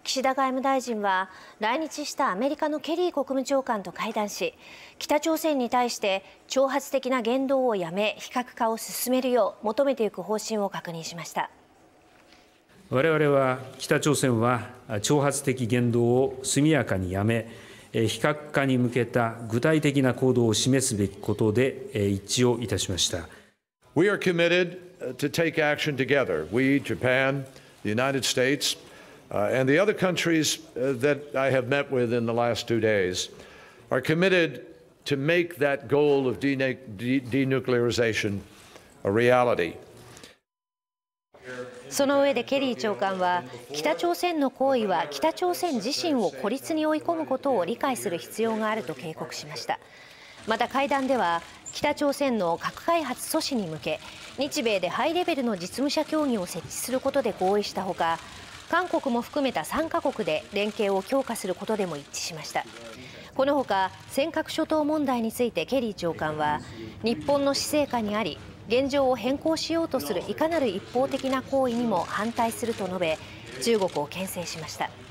岸田外務大臣は来日したアメリカのケリー国務長官と会談し、北朝鮮に対して挑発的な言動をやめ、非核化を進めるよう求めていく方針を確認しました。 我々は北朝鮮は挑発的言動を速やかにやめ、非核化に向けた具体的な行動を示すべきことで一致をいたしました。 We are committed to take action together. We, Japan, the United States, and the other countries that I have met with in the last 2 days are committed to make that goal of denuclearization a reality. その上でケリー長官は、北朝鮮の行為は北朝鮮自身を孤立に追い込むことを理解する必要があると警告しました。また会談では、北朝鮮の核開発阻止に向け、日米でハイレベルの実務者協議を設置することで合意したほか、韓国も含めた3カ国で連携を強化することでも一致しました。このほか、尖閣諸島問題についてケリー長官は、日本の施政下にあり、現状を変更しようとするいかなる一方的な行為にも反対すると述べ、中国を牽制しました。